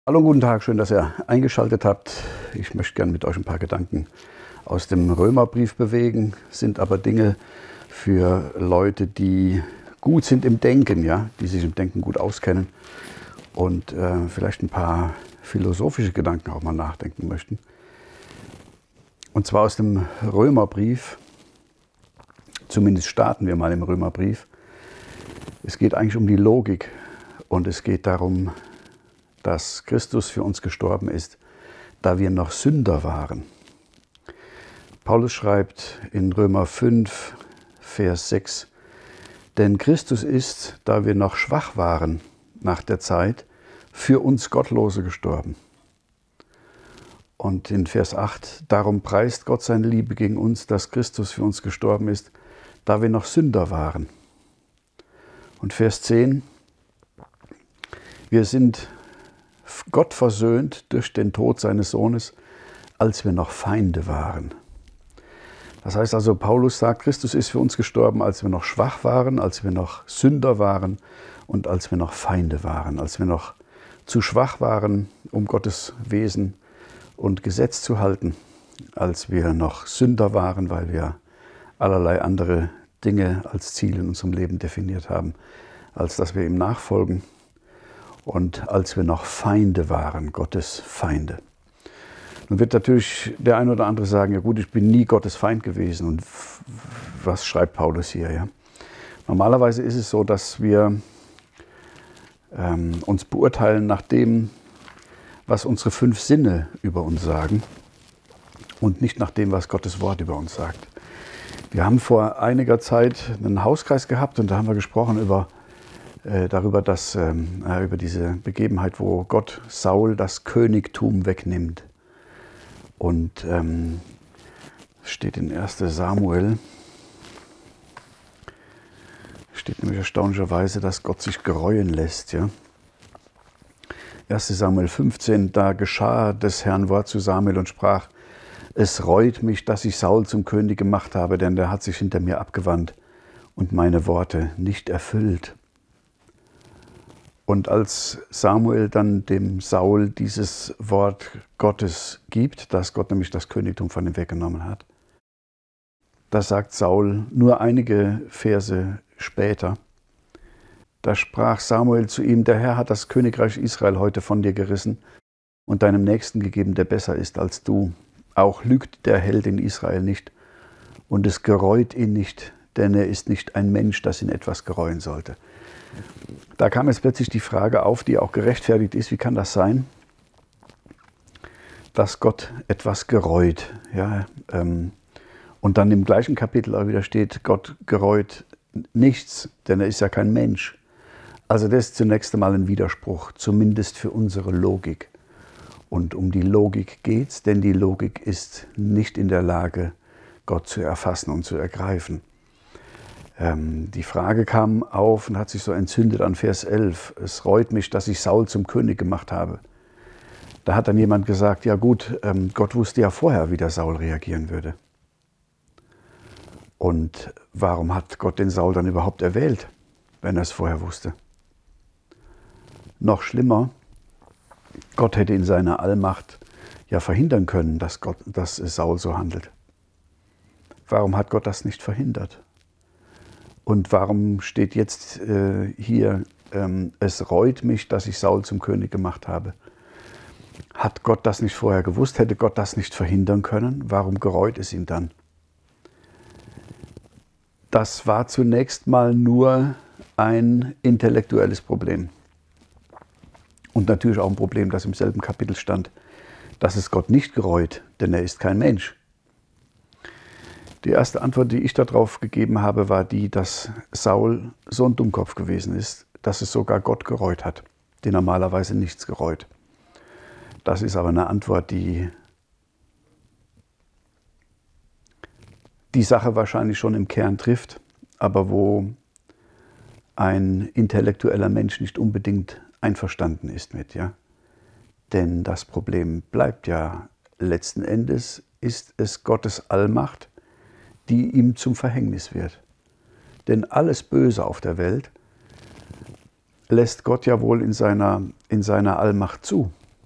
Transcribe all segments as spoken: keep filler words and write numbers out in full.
Hallo, guten Tag, schön, dass ihr eingeschaltet habt. Ich möchte gerne mit euch ein paar Gedanken aus dem Römerbrief bewegen, sind aber Dinge für Leute, die gut sind im Denken, ja, die sich im Denken gut auskennen und äh, vielleicht ein paar philosophische Gedanken auch mal nachdenken möchten. Und zwar aus dem Römerbrief, zumindest starten wir mal im Römerbrief. Es geht eigentlich um die Logik und es geht darum, dass Christus für uns gestorben ist, da wir noch Sünder waren. Paulus schreibt in Römer fünf, Vers sechs, denn Christus ist, da wir noch schwach waren nach der Zeit, für uns Gottlose gestorben. Und in Vers acht, darum preist Gott seine Liebe gegen uns, dass Christus für uns gestorben ist, da wir noch Sünder waren. Und Vers zehn, wir sind Gott versöhnt durch den Tod seines Sohnes, als wir noch Feinde waren. Das heißt also, Paulus sagt, Christus ist für uns gestorben, als wir noch schwach waren, als wir noch Sünder waren und als wir noch Feinde waren, als wir noch zu schwach waren, um Gottes Wesen und Gesetz zu halten, als wir noch Sünder waren, weil wir allerlei andere Dinge als Ziel in unserem Leben definiert haben, als dass wir ihm nachfolgen. Und als wir noch Feinde waren, Gottes Feinde. Nun wird natürlich der eine oder andere sagen, ja gut, ich bin nie Gottes Feind gewesen. Und was schreibt Paulus hier? Ja? Normalerweise ist es so, dass wir ähm, uns beurteilen nach dem, was unsere fünf Sinne über uns sagen und nicht nach dem, was Gottes Wort über uns sagt. Wir haben vor einiger Zeit einen Hauskreis gehabt und da haben wir gesprochen über darüber, dass, ähm, über diese Begebenheit, wo Gott Saul das Königtum wegnimmt. Und ähm, steht in erster Samuel, steht nämlich erstaunlicherweise, dass Gott sich gereuen lässt. Ja? erster Samuel fünfzehn, da geschah des Herrn Wort zu Samuel und sprach, es reut mich, dass ich Saul zum König gemacht habe, denn der hat sich hinter mir abgewandt und meine Worte nicht erfüllt. Und als Samuel dann dem Saul dieses Wort Gottes gibt, dass Gott nämlich das Königtum von ihm weggenommen hat, da sagt Saul nur einige Verse später, da sprach Samuel zu ihm, der Herr hat das Königreich Israel heute von dir gerissen und deinem Nächsten gegeben, der besser ist als du. Auch lügt der Held in Israel nicht und es gereut ihn nicht, denn er ist nicht ein Mensch, das ihn etwas gereuen sollte. Da kam jetzt plötzlich die Frage auf, die auch gerechtfertigt ist, wie kann das sein, dass Gott etwas gereut? Ja, ähm, und dann im gleichen Kapitel auch wieder steht, Gott gereut nichts, denn er ist ja kein Mensch. Also das ist zunächst einmal ein Widerspruch, zumindest für unsere Logik. Und um die Logik geht's, denn die Logik ist nicht in der Lage, Gott zu erfassen und zu ergreifen. Die Frage kam auf und hat sich so entzündet an Vers elf. Es reut mich, dass ich Saul zum König gemacht habe. Da hat dann jemand gesagt, ja gut, Gott wusste ja vorher, wie der Saul reagieren würde. Und warum hat Gott den Saul dann überhaupt erwählt, wenn er es vorher wusste? Noch schlimmer, Gott hätte in seiner Allmacht ja verhindern können, dass, Gott, dass Saul so handelt. Warum hat Gott das nicht verhindert? Und warum steht jetzt äh, hier, ähm, es reut mich, dass ich Saul zum König gemacht habe? Hat Gott das nicht vorher gewusst? Hätte Gott das nicht verhindern können? Warum gereut es ihn dann? Das war zunächst mal nur ein intellektuelles Problem. Und natürlich auch ein Problem, das im selben Kapitel stand, dass es Gott nicht gereut, denn er ist kein Mensch. Die erste Antwort, die ich darauf gegeben habe, war die, dass Saul so ein Dummkopf gewesen ist, dass es sogar Gott gereut hat, die normalerweise nichts gereut. Das ist aber eine Antwort, die die Sache wahrscheinlich schon im Kern trifft, aber wo ein intellektueller Mensch nicht unbedingt einverstanden ist mit. Ja? Denn das Problem bleibt ja, letzten Endes ist es Gottes Allmacht, die ihm zum Verhängnis wird. Denn alles Böse auf der Welt lässt Gott ja wohl in seiner, in seiner Allmacht zu.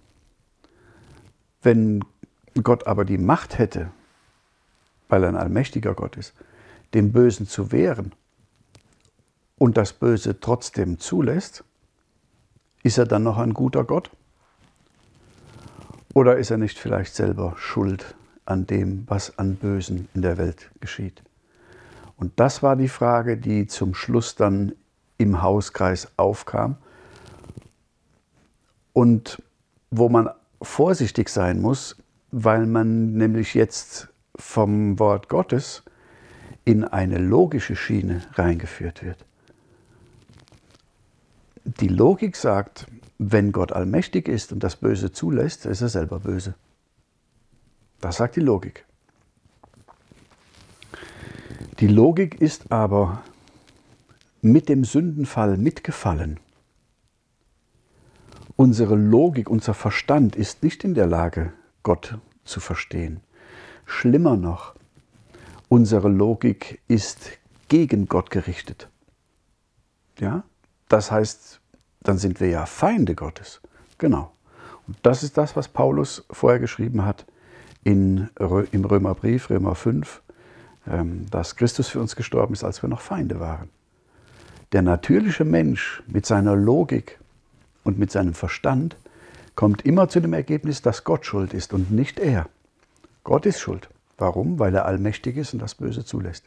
Wenn Gott aber die Macht hätte, weil er ein allmächtiger Gott ist, dem Bösen zu wehren und das Böse trotzdem zulässt, ist er dann noch ein guter Gott? Oder ist er nicht vielleicht selber schuld an dem, was an Bösen in der Welt geschieht? Und das war die Frage, die zum Schluss dann im Hauskreis aufkam und wo man vorsichtig sein muss, weil man nämlich jetzt vom Wort Gottes in eine logische Schiene reingeführt wird. Die Logik sagt, wenn Gott allmächtig ist und das Böse zulässt, ist er selber böse. Das sagt die Logik. Die Logik ist aber mit dem Sündenfall mitgefallen. Unsere Logik, unser Verstand ist nicht in der Lage, Gott zu verstehen. Schlimmer noch, unsere Logik ist gegen Gott gerichtet. Ja? Das heißt, dann sind wir ja Feinde Gottes. Genau. Und das ist das, was Paulus vorher geschrieben hat in, im Römerbrief, Römer fünf, dass Christus für uns gestorben ist, als wir noch Feinde waren. Der natürliche Mensch mit seiner Logik und mit seinem Verstand kommt immer zu dem Ergebnis, dass Gott schuld ist und nicht er. Gott ist schuld. Warum? Weil er allmächtig ist und das Böse zulässt.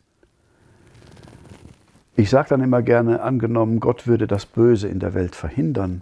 Ich sage dann immer gerne, angenommen, Gott würde das Böse in der Welt verhindern,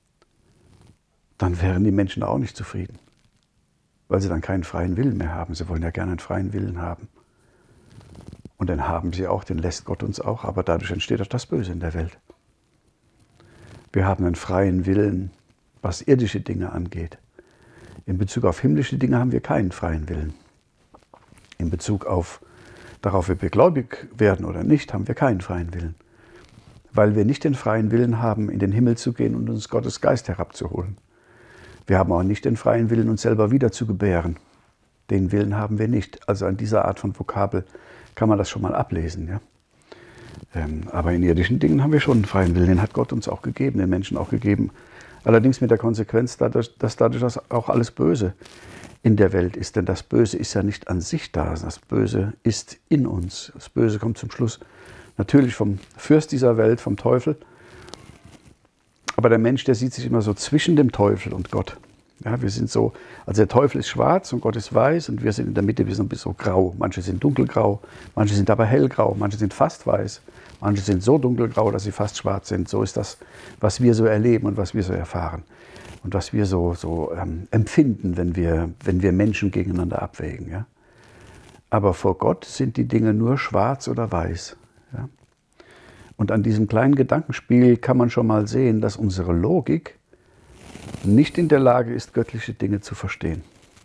dann wären die Menschen auch nicht zufrieden, weil sie dann keinen freien Willen mehr haben. Sie wollen ja gerne einen freien Willen haben. Und den haben sie auch, den lässt Gott uns auch, aber dadurch entsteht auch das Böse in der Welt. Wir haben einen freien Willen, was irdische Dinge angeht. In Bezug auf himmlische Dinge haben wir keinen freien Willen. In Bezug auf darauf, ob wir gläubig werden oder nicht, haben wir keinen freien Willen. Weil wir nicht den freien Willen haben, in den Himmel zu gehen und uns Gottes Geist herabzuholen. Wir haben auch nicht den freien Willen, uns selber wieder zu gebären. Den Willen haben wir nicht. Also an dieser Art von Vokabel kann man das schon mal ablesen. Ja? Ähm, aber in irdischen Dingen haben wir schon einen freien Willen. Den hat Gott uns auch gegeben, den Menschen auch gegeben. Allerdings mit der Konsequenz, dadurch, dass dadurch auch alles Böse in der Welt ist. Denn das Böse ist ja nicht an sich da. Das Böse ist in uns. Das Böse kommt zum Schluss natürlich vom Fürst dieser Welt, vom Teufel. Aber der Mensch, der sieht sich immer so zwischen dem Teufel und Gott. Ja, wir sind so, also der Teufel ist schwarz und Gott ist weiß und wir sind in der Mitte, wir sind ein bisschen so grau. Manche sind dunkelgrau, manche sind aber hellgrau, manche sind fast weiß, manche sind so dunkelgrau, dass sie fast schwarz sind. So ist das, was wir so erleben und was wir so erfahren und was wir so, so ähm, empfinden, wenn wir, wenn wir Menschen gegeneinander abwägen. Ja? Aber vor Gott sind die Dinge nur schwarz oder weiß. Ja? Und an diesem kleinen Gedankenspiel kann man schon mal sehen, dass unsere Logik nicht in der Lage ist, göttliche Dinge zu verstehen.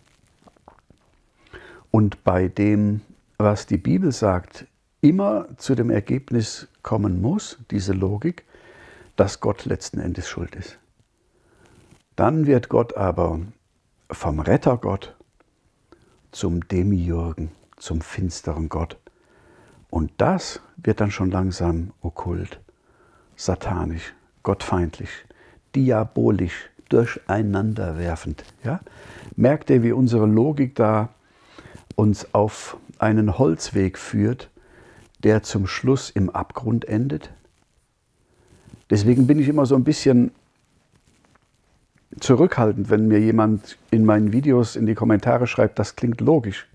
Und bei dem, was die Bibel sagt, immer zu dem Ergebnis kommen muss, diese Logik, dass Gott letzten Endes schuld ist. Dann wird Gott aber vom Rettergott zum Demiurgen, zum finsteren Gott. Und das wird dann schon langsam okkult, satanisch, gottfeindlich, diabolisch, durcheinanderwerfend. Ja? Merkt ihr, wie unsere Logik da uns auf einen Holzweg führt, der zum Schluss im Abgrund endet? Deswegen bin ich immer so ein bisschen zurückhaltend, wenn mir jemand in meinen Videos in die Kommentare schreibt, das klingt logisch.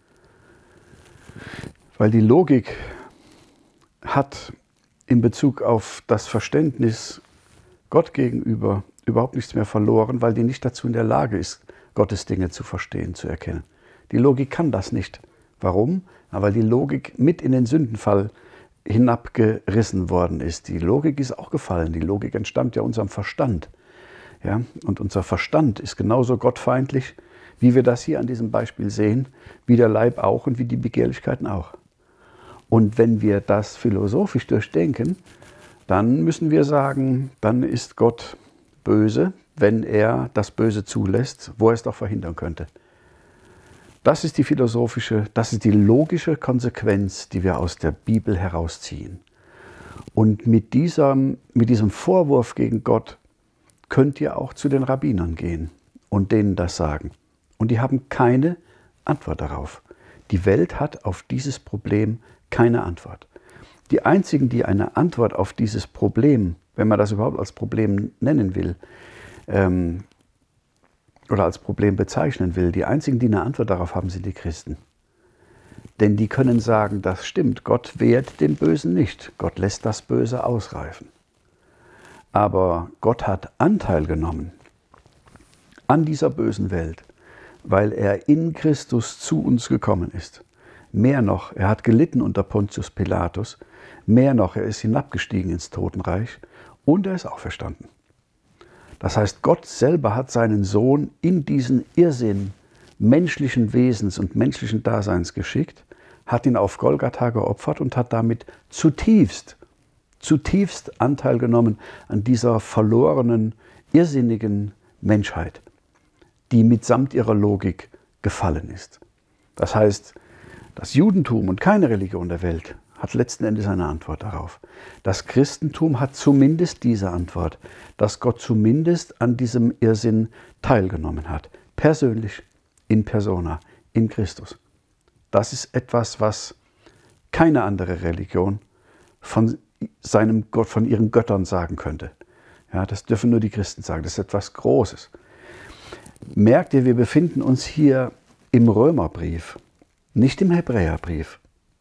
Weil die Logik hat in Bezug auf das Verständnis Gott gegenüber überhaupt nichts mehr verloren, weil die nicht dazu in der Lage ist, Gottes Dinge zu verstehen, zu erkennen. Die Logik kann das nicht. Warum? Na, weil die Logik mit in den Sündenfall hinabgerissen worden ist. Die Logik ist auch gefallen. Die Logik entstammt ja unserem Verstand. Ja? Und unser Verstand ist genauso gottfeindlich, wie wir das hier an diesem Beispiel sehen, wie der Leib auch und wie die Begehrlichkeiten auch. Und wenn wir das philosophisch durchdenken, dann müssen wir sagen, dann ist Gott böse, wenn er das Böse zulässt, wo er es doch verhindern könnte. Das ist die philosophische, das ist die logische Konsequenz, die wir aus der Bibel herausziehen. Und mit diesem, mit diesem Vorwurf gegen Gott könnt ihr auch zu den Rabbinern gehen und denen das sagen. Und die haben keine Antwort darauf. Die Welt hat auf dieses Problem keine Antwort. Die einzigen, die eine Antwort auf dieses Problem, wenn man das überhaupt als Problem nennen will, ähm, oder als Problem bezeichnen will, die einzigen, die eine Antwort darauf haben, sind die Christen. Denn die können sagen, das stimmt, Gott wehrt den Bösen nicht, Gott lässt das Böse ausreifen. Aber Gott hat Anteil genommen an dieser bösen Welt, weil er in Christus zu uns gekommen ist. Mehr noch, er hat gelitten unter Pontius Pilatus, mehr noch, er ist hinabgestiegen ins Totenreich und er ist auferstanden. Das heißt, Gott selber hat seinen Sohn in diesen Irrsinn menschlichen Wesens und menschlichen Daseins geschickt, hat ihn auf Golgatha geopfert und hat damit zutiefst, zutiefst Anteil genommen an dieser verlorenen, irrsinnigen Menschheit, die mitsamt ihrer Logik gefallen ist. Das heißt, das Judentum und keine Religion der Welt hat letzten Endes eine Antwort darauf. Das Christentum hat zumindest diese Antwort, dass Gott zumindest an diesem Irrsinn teilgenommen hat, persönlich, in persona, in Christus. Das ist etwas, was keine andere Religion von seinem Gott, von ihren Göttern sagen könnte. Ja, das dürfen nur die Christen sagen. Das ist etwas Großes. Merkt ihr, wir befinden uns hier im Römerbrief, nicht im Hebräerbrief.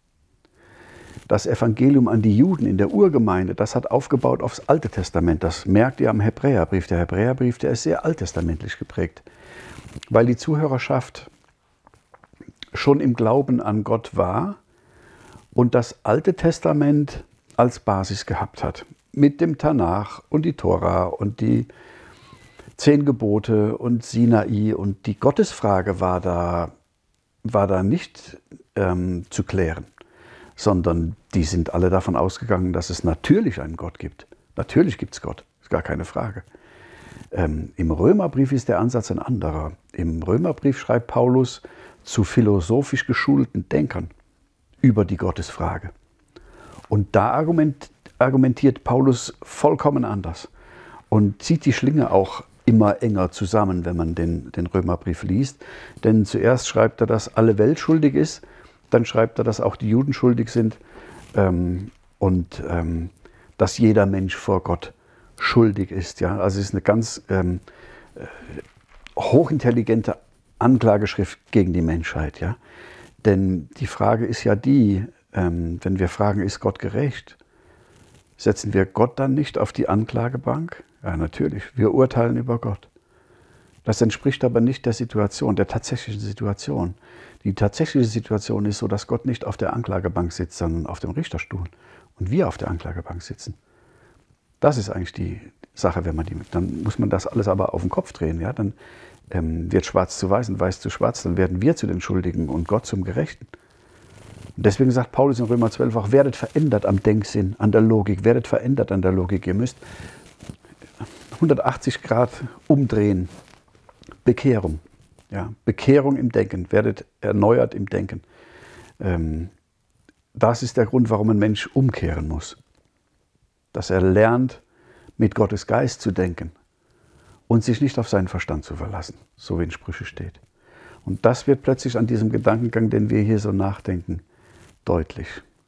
Das Evangelium an die Juden in der Urgemeinde, das hat aufgebaut aufs Alte Testament. Das merkt ihr am Hebräerbrief. Der Hebräerbrief, der ist sehr alttestamentlich geprägt, weil die Zuhörerschaft schon im Glauben an Gott war und das Alte Testament als Basis gehabt hat. Mit dem Tanach und die Tora und die Zehn Gebote und Sinai. Und die Gottesfrage war da, war da nicht ähm, zu klären, sondern die sind alle davon ausgegangen, dass es natürlich einen Gott gibt. Natürlich gibt es Gott, ist gar keine Frage. Ähm, Im Römerbrief ist der Ansatz ein anderer. Im Römerbrief schreibt Paulus zu philosophisch geschulten Denkern über die Gottesfrage. Und da argument, argumentiert Paulus vollkommen anders und zieht die Schlinge auch immer enger zusammen, wenn man den, den Römerbrief liest. Denn zuerst schreibt er, dass alle Welt schuldig ist, dann schreibt er, dass auch die Juden schuldig sind ähm, und ähm, dass jeder Mensch vor Gott schuldig ist. Ja? Also es ist eine ganz ähm, äh, hochintelligente Anklageschrift gegen die Menschheit. Ja? Denn die Frage ist ja die, ähm, wenn wir fragen, ist Gott gerecht, setzen wir Gott dann nicht auf die Anklagebank? Ja, natürlich. Wir urteilen über Gott. Das entspricht aber nicht der Situation, der tatsächlichen Situation. Die tatsächliche Situation ist so, dass Gott nicht auf der Anklagebank sitzt, sondern auf dem Richterstuhl. Und wir auf der Anklagebank sitzen. Das ist eigentlich die Sache, wenn man die, dann muss man das alles aber auf den Kopf drehen. Ja? Dann ähm, wird schwarz zu weiß und weiß zu schwarz. Dann werden wir zu den Schuldigen und Gott zum Gerechten. Und deswegen sagt Paulus in Römer zwölf auch, werdet verändert am Denksinn, an der Logik. Werdet verändert an der Logik. Ihr müsst hundertachtzig Grad umdrehen. Bekehrung. Ja, Bekehrung im Denken. Werdet erneuert im Denken. Ähm, das ist der Grund, warum ein Mensch umkehren muss. Dass er lernt, mit Gottes Geist zu denken und sich nicht auf seinen Verstand zu verlassen, so wie in Sprüche steht. Und das wird plötzlich an diesem Gedankengang, den wir hier so nachdenken, deutlich.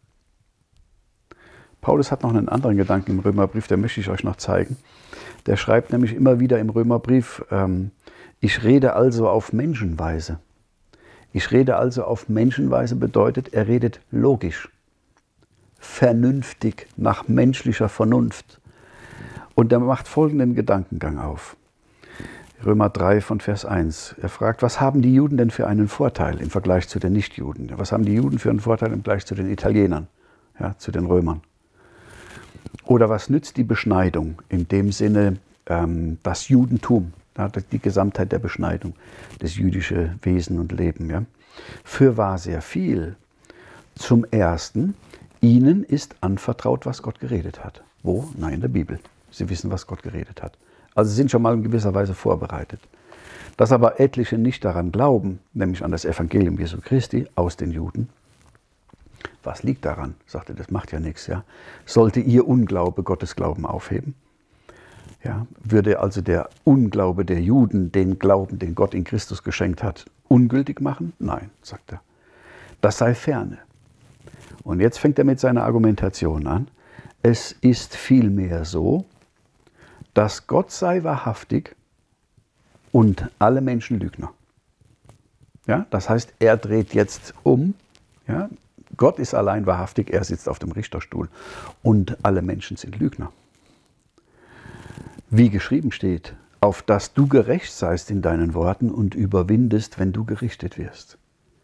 Paulus hat noch einen anderen Gedanken im Römerbrief, den möchte ich euch noch zeigen. Der schreibt nämlich immer wieder im Römerbrief, ähm, ich rede also auf Menschenweise. Ich rede also auf Menschenweise bedeutet, er redet logisch, vernünftig, nach menschlicher Vernunft. Und er macht folgenden Gedankengang auf. Römer drei von Vers eins. Er fragt, was haben die Juden denn für einen Vorteil im Vergleich zu den Nichtjuden? Was haben die Juden für einen Vorteil im Vergleich zu den Italienern, ja, zu den Römern? Oder was nützt die Beschneidung? In dem Sinne ähm, das Judentum, ja, die Gesamtheit der Beschneidung, das jüdische Wesen und Leben. Ja. Fürwahr sehr viel. Zum Ersten, ihnen ist anvertraut, was Gott geredet hat. Wo? Nein, in der Bibel. Sie wissen, was Gott geredet hat. Also sie sind schon mal in gewisser Weise vorbereitet. Dass aber etliche nicht daran glauben, nämlich an das Evangelium Jesu Christi aus den Juden. Was liegt daran? Sagte, das macht ja nichts. Ja? Sollte ihr Unglaube Gottes Glauben aufheben? Ja, würde also der Unglaube der Juden den Glauben, den Gott in Christus geschenkt hat, ungültig machen? Nein, sagt er. Das sei ferne. Und jetzt fängt er mit seiner Argumentation an. Es ist vielmehr so, dass Gott sei wahrhaftig und alle Menschen Lügner. Ja, das heißt, er dreht jetzt um. Ja, Gott ist allein wahrhaftig, er sitzt auf dem Richterstuhl und alle Menschen sind Lügner. Wie geschrieben steht, auf dass du gerecht seist in deinen Worten und überwindest, wenn du gerichtet wirst.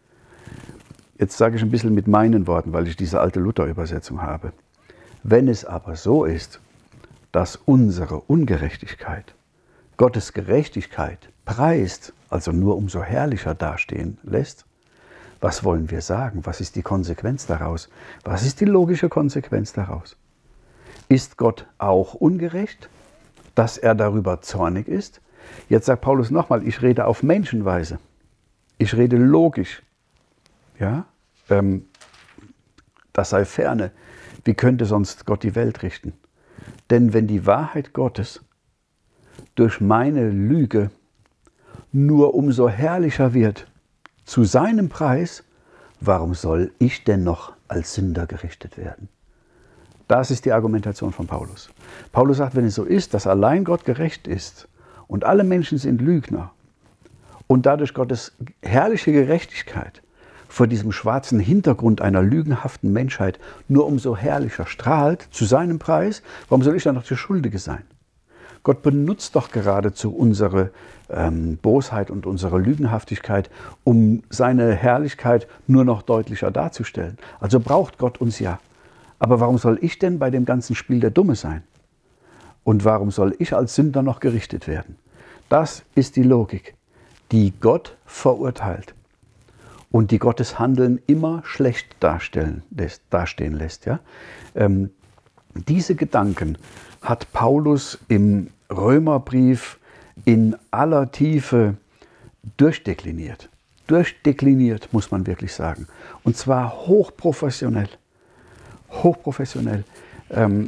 Jetzt sage ich ein bisschen mit meinen Worten, weil ich diese alte Luther-Übersetzung habe. Wenn es aber so ist, dass unsere Ungerechtigkeit Gottes Gerechtigkeit preist, also nur umso herrlicher dastehen lässt, was wollen wir sagen? Was ist die Konsequenz daraus? Was ist die logische Konsequenz daraus? Ist Gott auch ungerecht, dass er darüber zornig ist? Jetzt sagt Paulus nochmal, ich rede auf Menschenweise. Ich rede logisch. Ja? Ähm, das sei ferne. Wie könnte sonst Gott die Welt richten? Denn wenn die Wahrheit Gottes durch meine Lüge nur umso herrlicher wird zu seinem Preis, warum soll ich denn noch als Sünder gerichtet werden? Das ist die Argumentation von Paulus. Paulus sagt, wenn es so ist, dass allein Gott gerecht ist und alle Menschen sind Lügner und dadurch Gottes herrliche Gerechtigkeit vor diesem schwarzen Hintergrund einer lügenhaften Menschheit nur umso herrlicher strahlt zu seinem Preis, warum soll ich dann noch der Schuldige sein? Gott benutzt doch geradezu unsere ähm, Bosheit und unsere Lügenhaftigkeit, um seine Herrlichkeit nur noch deutlicher darzustellen. Also braucht Gott uns ja. Aber warum soll ich denn bei dem ganzen Spiel der Dumme sein? Und warum soll ich als Sünder noch gerichtet werden? Das ist die Logik, die Gott verurteilt und die Gottes Handeln immer schlecht darstellen lässt, dastehen lässt. Ja? Ähm, diese Gedanken hat Paulus im Römerbrief in aller Tiefe durchdekliniert. Durchdekliniert, muss man wirklich sagen. Und zwar hochprofessionell. Hochprofessionell. Ähm,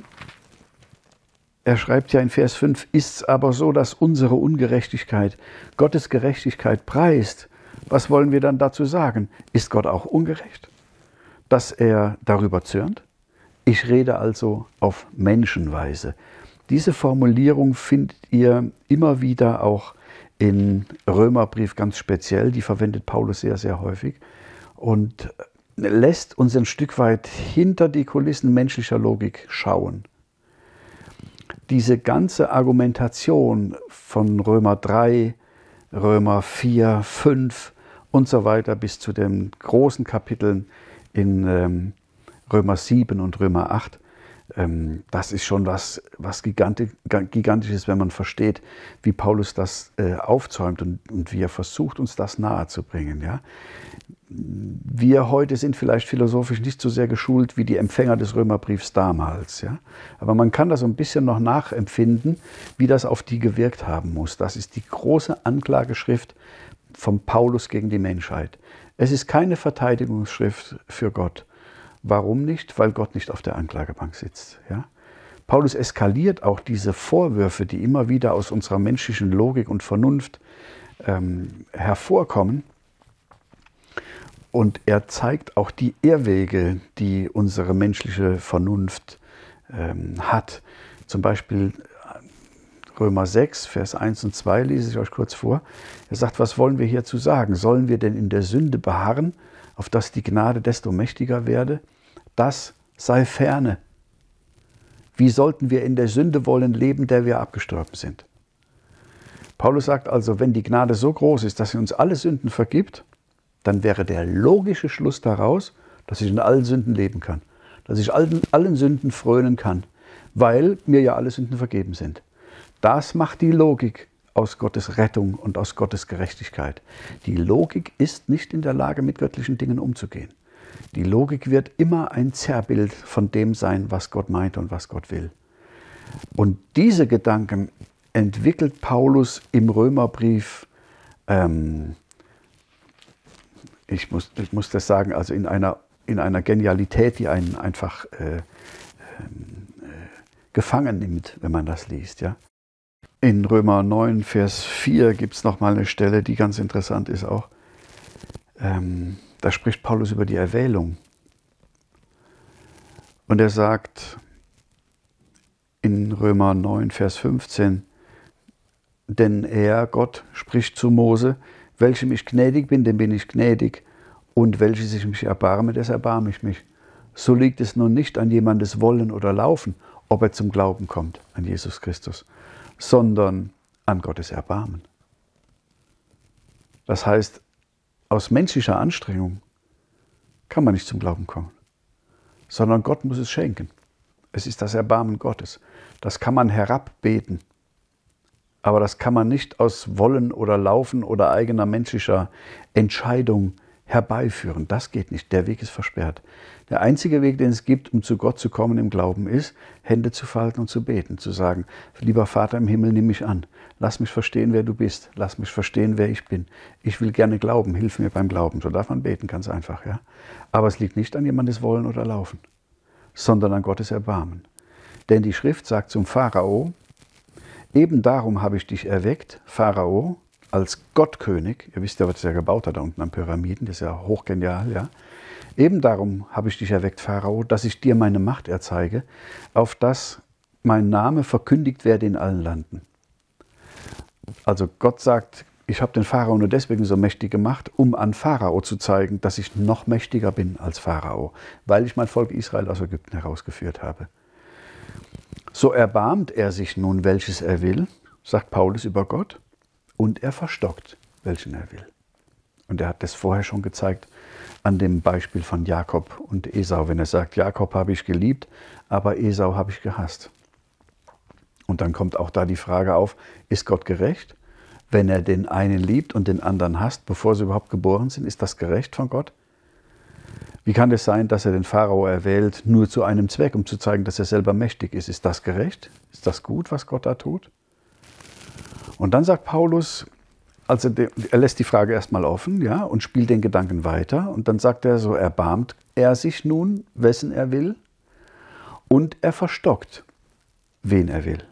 er schreibt ja in Vers fünf, ist es aber so, dass unsere Ungerechtigkeit Gottes Gerechtigkeit preist. Was wollen wir dann dazu sagen? Ist Gott auch ungerecht, dass er darüber zürnt? Ich rede also auf Menschenweise. Diese Formulierung findet ihr immer wieder auch im Römerbrief ganz speziell. Die verwendet Paulus sehr, sehr häufig und lässt uns ein Stück weit hinter die Kulissen menschlicher Logik schauen. Diese ganze Argumentation von Römer drei, Römer vier, fünf und so weiter bis zu den großen Kapiteln in ähm, Römer sieben und Römer acht, ähm, das ist schon was, was Giganti- Gigantisches, wenn man versteht, wie Paulus das äh, aufzäumt und, und wie er versucht, uns das nahezubringen. Ja? Wir heute sind vielleicht philosophisch nicht so sehr geschult wie die Empfänger des Römerbriefs damals. Ja? Aber man kann das so ein bisschen noch nachempfinden, wie das auf die gewirkt haben muss. Das ist die große Anklageschrift von Paulus gegen die Menschheit. Es ist keine Verteidigungsschrift für Gott. Warum nicht? Weil Gott nicht auf der Anklagebank sitzt. Ja? Paulus eskaliert auch diese Vorwürfe, die immer wieder aus unserer menschlichen Logik und Vernunft ähm, hervorkommen. Und er zeigt auch die Irrwege, die unsere menschliche Vernunft ähm, hat. Zum Beispiel Römer sechs, Vers eins und zwei lese ich euch kurz vor. Er sagt, was wollen wir hierzu sagen? Sollen wir denn in der Sünde beharren, auf dass die Gnade desto mächtiger werde? Das sei ferne. Wie sollten wir in der Sünde wollen leben, der wir abgestorben sind? Paulus sagt also, wenn die Gnade so groß ist, dass sie uns alle Sünden vergibt, dann wäre der logische Schluss daraus, dass ich in allen Sünden leben kann. Dass ich allen, allen Sünden frönen kann, weil mir ja alle Sünden vergeben sind. Das macht die Logik aus Gottes Rettung und aus Gottes Gerechtigkeit. Die Logik ist nicht in der Lage, mit göttlichen Dingen umzugehen. Die Logik wird immer ein Zerrbild von dem sein, was Gott meint und was Gott will. Und diese Gedanken entwickelt Paulus im Römerbrief, ähm, ich, muss, ich muss das sagen, also in einer, in einer Genialität, die einen einfach äh, äh, gefangen nimmt, wenn man das liest. Ja? In Römer neun, Vers vier gibt es nochmal eine Stelle, die ganz interessant ist auch. Ähm, da spricht Paulus über die Erwählung. Und er sagt in Römer neun, Vers fünfzehn, denn er, Gott, spricht zu Mose, welchem ich gnädig bin, dem bin ich gnädig, und welches ich mich erbarme, des erbarme ich mich. So liegt es nun nicht an jemandes Wollen oder Laufen, ob er zum Glauben kommt, an Jesus Christus, sondern an Gottes Erbarmen. Das heißt, aus menschlicher Anstrengung kann man nicht zum Glauben kommen, sondern Gott muss es schenken. Es ist das Erbarmen Gottes. Das kann man herabbeten, aber das kann man nicht aus Wollen oder Laufen oder eigener menschlicher Entscheidung herbeiführen. Das geht nicht. Der Weg ist versperrt. Der einzige Weg, den es gibt, um zu Gott zu kommen im Glauben, ist, Hände zu falten und zu beten, zu sagen, lieber Vater im Himmel, nimm mich an. Lass mich verstehen, wer du bist. Lass mich verstehen, wer ich bin. Ich will gerne glauben. Hilf mir beim Glauben. So darf man beten, ganz einfach. Ja? Aber es liegt nicht an jemandes Wollen oder Laufen, sondern an Gottes Erbarmen. Denn die Schrift sagt zum Pharao, eben darum habe ich dich erweckt, Pharao, als Gottkönig. Ihr wisst ja, was er gebaut hat da unten an Pyramiden, das ist ja hochgenial, ja. Eben darum habe ich dich erweckt, Pharao, dass ich dir meine Macht erzeige, auf dass mein Name verkündigt werde in allen Landen. Also Gott sagt, ich habe den Pharao nur deswegen so mächtig gemacht, um an Pharao zu zeigen, dass ich noch mächtiger bin als Pharao, weil ich mein Volk Israel aus Ägypten herausgeführt habe. So erbarmt er sich nun, welches er will, sagt Paulus über Gott, und er verstockt, welchen er will. Und er hat das vorher schon gezeigt an dem Beispiel von Jakob und Esau, wenn er sagt, Jakob habe ich geliebt, aber Esau habe ich gehasst. Und dann kommt auch da die Frage auf, ist Gott gerecht? Wenn er den einen liebt und den anderen hasst, bevor sie überhaupt geboren sind, ist das gerecht von Gott? Wie kann es sein, dass er den Pharao erwählt, nur zu einem Zweck, um zu zeigen, dass er selber mächtig ist? Ist das gerecht? Ist das gut, was Gott da tut? Und dann sagt Paulus, also er lässt die Frage erstmal offen, ja, und spielt den Gedanken weiter. Und dann sagt er, so erbarmt er sich nun, wessen er will, und er verstockt, wen er will.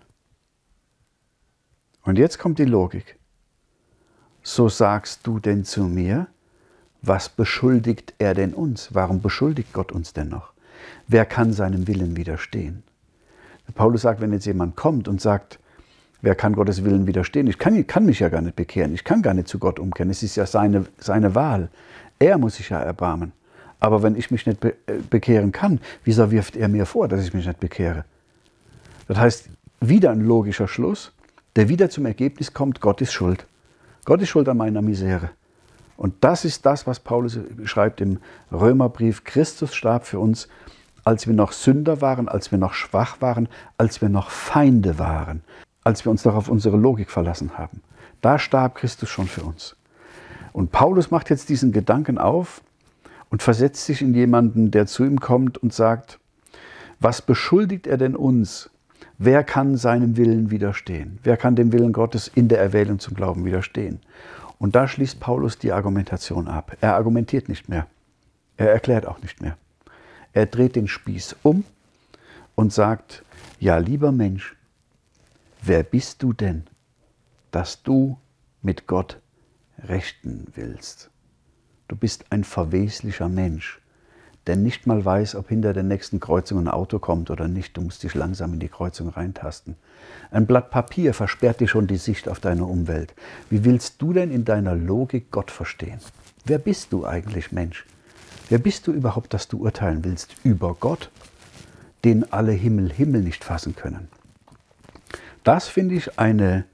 Und jetzt kommt die Logik. So sagst du denn zu mir, was beschuldigt er denn uns? Warum beschuldigt Gott uns denn noch? Wer kann seinem Willen widerstehen? Paulus sagt, wenn jetzt jemand kommt und sagt, wer kann Gottes Willen widerstehen? Ich kann, kann mich ja gar nicht bekehren, ich kann gar nicht zu Gott umkehren, es ist ja seine, seine Wahl. Er muss sich ja erbarmen. Aber wenn ich mich nicht be bekehren kann, wieso wirft er mir vor, dass ich mich nicht bekehre? Das heißt, wieder ein logischer Schluss, der wieder zum Ergebnis kommt, Gott ist schuld. Gott ist schuld an meiner Misere. Und das ist das, was Paulus schreibt im Römerbrief. Christus starb für uns, als wir noch Sünder waren, als wir noch schwach waren, als wir noch Feinde waren, als wir uns noch auf unsere Logik verlassen haben. Da starb Christus schon für uns. Und Paulus macht jetzt diesen Gedanken auf und versetzt sich in jemanden, der zu ihm kommt und sagt, was beschuldigt er denn uns? Wer kann seinem Willen widerstehen? Wer kann dem Willen Gottes in der Erwählung zum Glauben widerstehen? Und da schließt Paulus die Argumentation ab. Er argumentiert nicht mehr. Er erklärt auch nicht mehr. Er dreht den Spieß um und sagt, ja, lieber Mensch, wer bist du denn, dass du mit Gott rechten willst? Du bist ein verweslicher Mensch, der nicht mal weiß, ob hinter der nächsten Kreuzung ein Auto kommt oder nicht. Du musst dich langsam in die Kreuzung reintasten. Ein Blatt Papier versperrt dir schon die Sicht auf deine Umwelt. Wie willst du denn in deiner Logik Gott verstehen? Wer bist du eigentlich, Mensch? Wer bist du überhaupt, dass du urteilen willst über Gott, den alle Himmel Himmel nicht fassen können? Das finde ich eine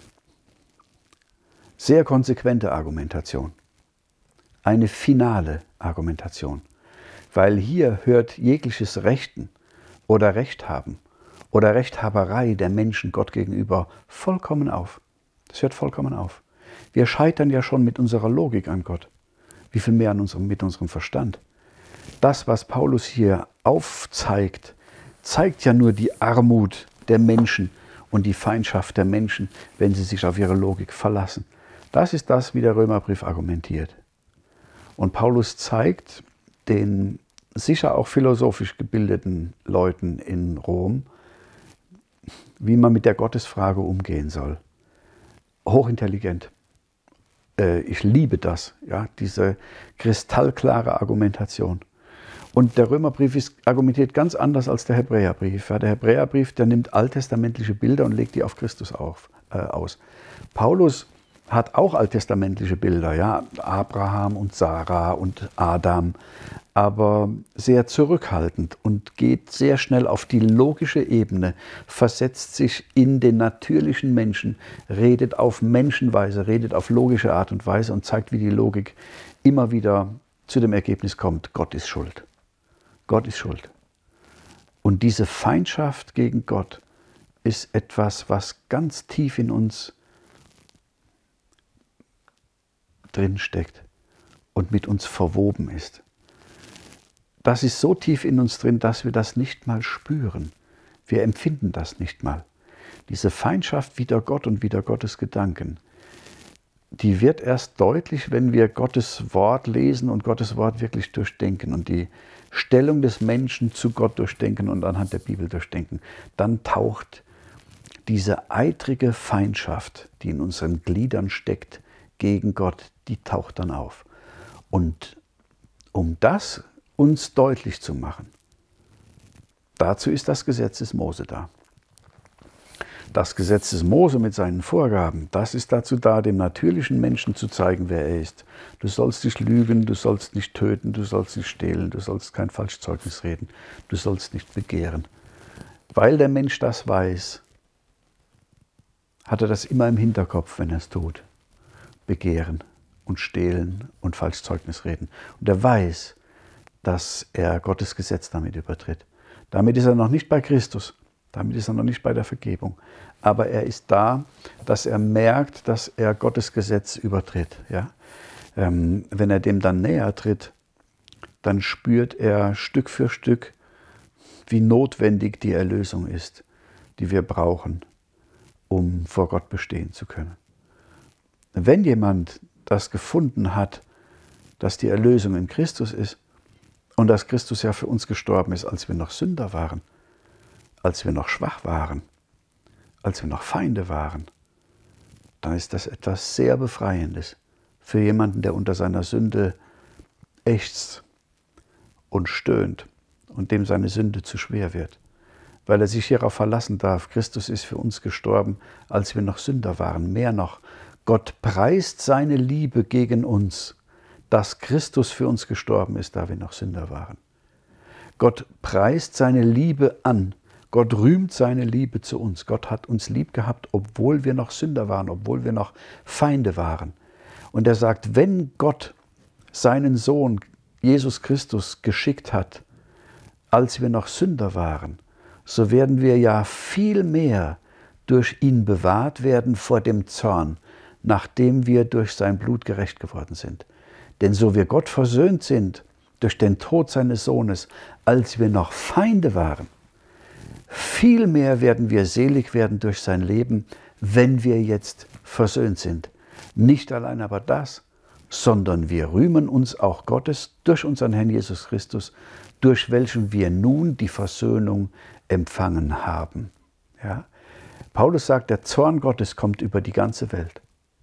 sehr konsequente Argumentation, eine finale Argumentation, weil hier hört jegliches Rechten oder Recht haben oder Rechthaberei der Menschen Gott gegenüber vollkommen auf. Das hört vollkommen auf. Wir scheitern ja schon mit unserer Logik an Gott. Wie viel mehr an unserem, mit unserem Verstand. Das, was Paulus hier aufzeigt, zeigt ja nur die Armut der Menschen und die Feindschaft der Menschen, wenn sie sich auf ihre Logik verlassen. Das ist das, wie der Römerbrief argumentiert. Und Paulus zeigt den sicher auch philosophisch gebildeten Leuten in Rom, wie man mit der Gottesfrage umgehen soll. Hochintelligent. Äh, ich liebe das, ja, diese kristallklare Argumentation. Und der Römerbrief ist, argumentiert ganz anders als der Hebräerbrief. Ja, der Hebräerbrief, der nimmt alttestamentliche Bilder und legt die auf Christus auf, äh, aus. Paulus hat auch alttestamentliche Bilder, ja, Abraham und Sarah und Adam, aber sehr zurückhaltend und geht sehr schnell auf die logische Ebene, versetzt sich in den natürlichen Menschen, redet auf Menschenweise, redet auf logische Art und Weise und zeigt, wie die Logik immer wieder zu dem Ergebnis kommt, Gott ist schuld. Gott ist schuld. Und diese Feindschaft gegen Gott ist etwas, was ganz tief in uns drin steckt und mit uns verwoben ist. Das ist so tief in uns drin, dass wir das nicht mal spüren. Wir empfinden das nicht mal. Diese Feindschaft wider Gott und wider Gottes Gedanken, die wird erst deutlich, wenn wir Gottes Wort lesen und Gottes Wort wirklich durchdenken und die Stellung des Menschen zu Gott durchdenken und anhand der Bibel durchdenken. Dann taucht diese eitrige Feindschaft, die in unseren Gliedern steckt, gegen Gott, die taucht dann auf. Und um das uns deutlich zu machen, dazu ist das Gesetz des Mose da. Das Gesetz des Mose mit seinen Vorgaben, das ist dazu da, dem natürlichen Menschen zu zeigen, wer er ist. Du sollst nicht lügen, du sollst nicht töten, du sollst nicht stehlen, du sollst kein Falschzeugnis reden, du sollst nicht begehren. Weil der Mensch das weiß, hat er das immer im Hinterkopf, wenn er es tut. Begehren und stehlen und Falschzeugnis reden. Und er weiß, dass er Gottes Gesetz damit übertritt. Damit ist er noch nicht bei Christus. Damit ist er noch nicht bei der Vergebung. Aber er ist da, dass er merkt, dass er Gottes Gesetz übertritt. Ja? Ähm, wenn er dem dann näher tritt, dann spürt er Stück für Stück, wie notwendig die Erlösung ist, die wir brauchen, um vor Gott bestehen zu können. Wenn jemand das gefunden hat, dass die Erlösung in Christus ist und dass Christus ja für uns gestorben ist, als wir noch Sünder waren, als wir noch schwach waren, als wir noch Feinde waren, dann ist das etwas sehr Befreiendes für jemanden, der unter seiner Sünde ächzt und stöhnt und dem seine Sünde zu schwer wird, weil er sich hierauf verlassen darf. Christus ist für uns gestorben, als wir noch Sünder waren. Mehr noch, Gott preist seine Liebe gegen uns, dass Christus für uns gestorben ist, da wir noch Sünder waren. Gott preist seine Liebe an. Gott rühmt seine Liebe zu uns. Gott hat uns lieb gehabt, obwohl wir noch Sünder waren, obwohl wir noch Feinde waren. Und er sagt, wenn Gott seinen Sohn Jesus Christus geschickt hat, als wir noch Sünder waren, so werden wir ja viel mehr durch ihn bewahrt werden vor dem Zorn, nachdem wir durch sein Blut gerecht geworden sind. Denn so wir Gott versöhnt sind durch den Tod seines Sohnes, als wir noch Feinde waren, vielmehr werden wir selig werden durch sein Leben, wenn wir jetzt versöhnt sind. Nicht allein aber das, sondern wir rühmen uns auch Gottes durch unseren Herrn Jesus Christus, durch welchen wir nun die Versöhnung empfangen haben. Ja? Paulus sagt, der Zorn Gottes kommt über die ganze Welt.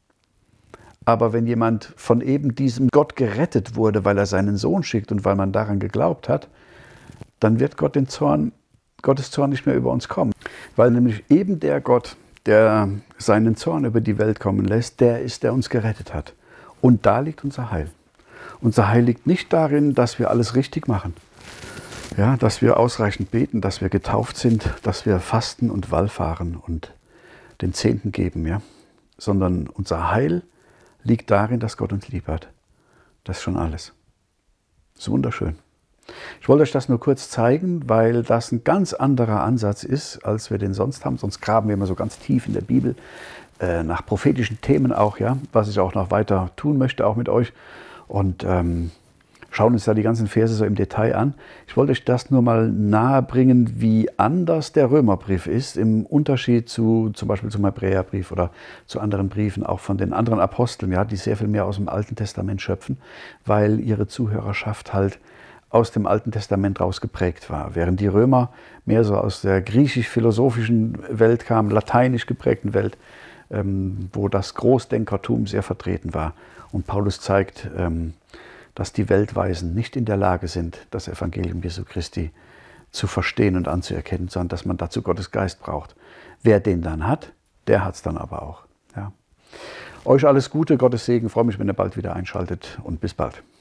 Aber wenn jemand von eben diesem Gott gerettet wurde, weil er seinen Sohn schickt und weil man daran geglaubt hat, dann wird Gott den Zorn Gottes Zorn nicht mehr über uns kommen. Weil nämlich eben der Gott, der seinen Zorn über die Welt kommen lässt, der ist, der uns gerettet hat. Und da liegt unser Heil. Unser Heil liegt nicht darin, dass wir alles richtig machen. Ja, dass wir ausreichend beten, dass wir getauft sind, dass wir fasten und wallfahren und den Zehnten geben. Ja? Sondern unser Heil liegt darin, dass Gott uns lieb hat. Das ist schon alles. Das ist wunderschön. Ich wollte euch das nur kurz zeigen, weil das ein ganz anderer Ansatz ist, als wir den sonst haben. Sonst graben wir immer so ganz tief in der Bibel, äh, nach prophetischen Themen auch, ja, was ich auch noch weiter tun möchte, auch mit euch. Und ähm, schauen uns da die ganzen Verse so im Detail an. Ich wollte euch das nur mal nahe bringen, wie anders der Römerbrief ist, im Unterschied zu zum Beispiel zum Hebräerbrief oder zu anderen Briefen, auch von den anderen Aposteln, ja, die sehr viel mehr aus dem Alten Testament schöpfen, weil ihre Zuhörerschaft halt aus dem Alten Testament raus geprägt war. Während die Römer mehr so aus der griechisch-philosophischen Welt kamen, lateinisch geprägten Welt, ähm, wo das Großdenkertum sehr vertreten war. Und Paulus zeigt, ähm, dass die Weltweisen nicht in der Lage sind, das Evangelium Jesu Christi zu verstehen und anzuerkennen, sondern dass man dazu Gottes Geist braucht. Wer den dann hat, der hat es dann aber auch. Ja. Euch alles Gute, Gottes Segen, freue mich, wenn ihr bald wieder einschaltet und bis bald.